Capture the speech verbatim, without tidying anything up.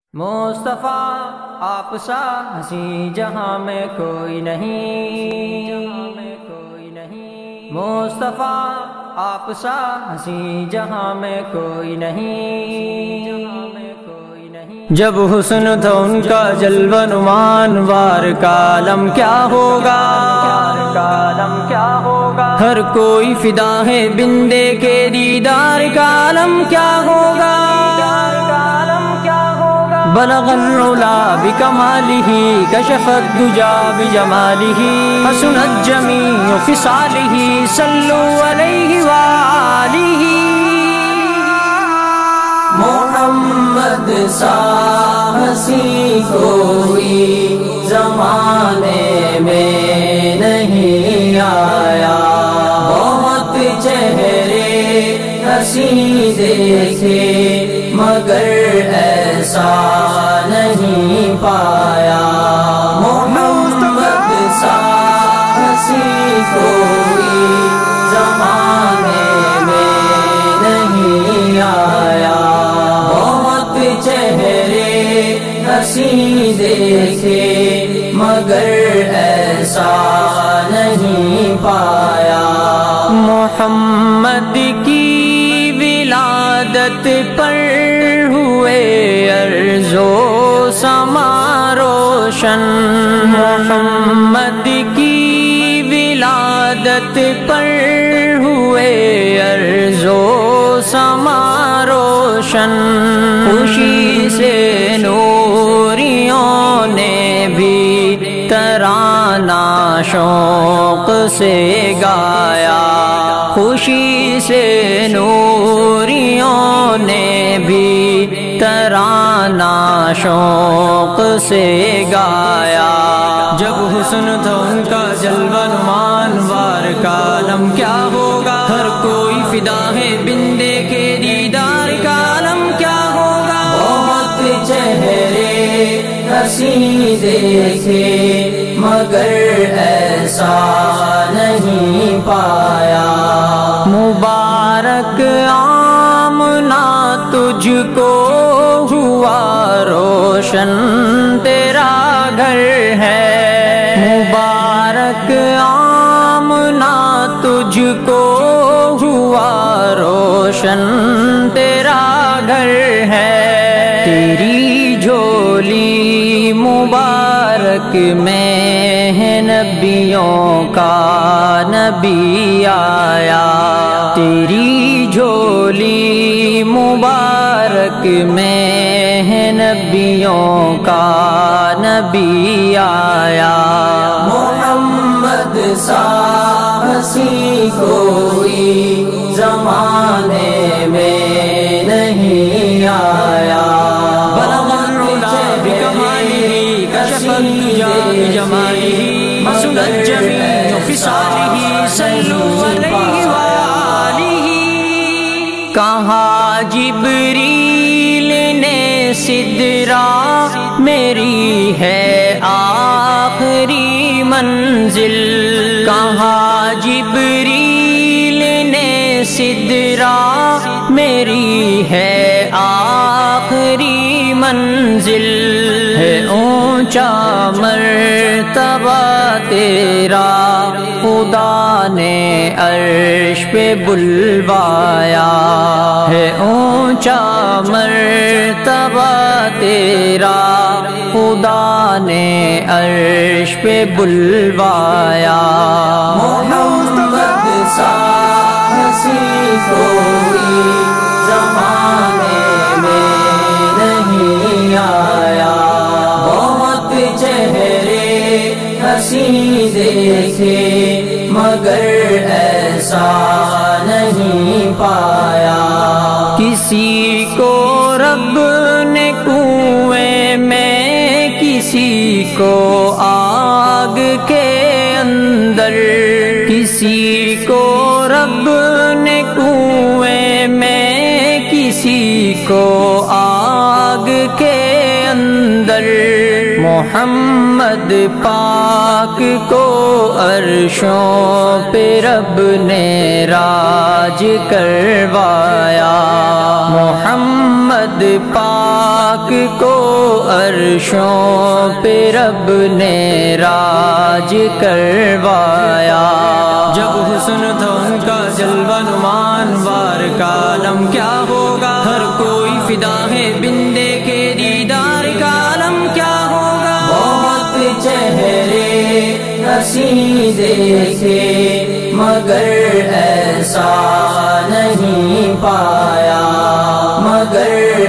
مصطفیٰ آپ سا ہنسی جہاں میں کوئی نہیں، مصطفیٰ آپ سا ہنسی جہاں میں کوئی نہیں۔ جب حسن تھا ان کا جلوہ نمان، وار کا عالم کیا ہوگا، عالم کیا ہوگا، ہر کوئی فدا ہے بندے کے دیدار کا عالم کیا ہوگا، بلغ العلا بکمالہ کشف الدجا بجمالہ، حسنت جمیع خصالہ صلو علیہ وآلہ۔ محمد سا ہنسی کوئی زمانے میں نہیں آیا، بہت چہرے ہنسی دیکھے مگر ایسا نہیں پایا۔ محمد سا ہنسی کوئی زمانے میں نہیں آیا، بہت چہرے ہنسی دیکھے مگر ایسا نہیں پایا۔ محمد کی ولادت پر ہوئے ارض و سما روشن، محمد کی ولادت پر ہوئے ارض و سما روشن، خوشی سے نوریوں نے بھی ترانہ شوق سے گایا، خوشی سے نوریوں نے بھی ترانہ شوق سے گایا۔ جب حسن تھا ان کا جلوہ نمان، وار کا عالم کیا ہوگا، ہر کوئی فدا ہے بندے کے دیدار کا عالم کیا ہوگا، بہت چہرے ہنسی دیکھے مگر ایسا نہیں پایا۔ مبارک آمنہ تجھ کو ہوا روشن تیرا گھر ہے، مبارک آمنہ تجھ کو ہوا روشن تیرا گھر ہے، تیری جھولی مبارک میں ہے نبیوں کا نبی آیا، تیری جھولی مبارک میں ہے نبیوں کا نبی آیا۔ محمد سا ہنسی کوئی زمانے میں نہیں آیا، بلغ العلا بکمالہ کشف الدجا بجمالہ، حسنت جمیع خصالہ صلو علیہ وآلہ۔ کہا جبریل نے سدرہ میری ہے آخری منزل، کہا جبریل نے سدرہ میری ہے آخری منزل، ہے اونچا مرتبہ تیرا خدا نے عرش پہ بلوایا، ہے اونچا مرتبہ تیرا خدا نے عرش پہ بلوایا۔ محمد سا ہنسی کوئی زمانے میں نہیں آیا، بہت چہرے ہنسی دیکھے مگر ایسا نہیں پایا۔ کسی کو رب نے کنویں میں، کسی کو آگ کے اندر، کسی کو رب نے کنویں میں، کسی کو آگ کے اندر، محمد پاک کو عرشوں پہ رب نے راج کروایا، محمد پاک کو عرشوں پہ رب نے راج کروایا۔ جب حسن تھا ان کا جلوہ نمان، وار کا عالم کیا ہوگا، ہر کوئی فدا ہے بندے کے دیدار کا عالم کیا ہوگا۔ بہت چہرے ہنسی دیکھے مگر ایسا نہیں پایا، مگر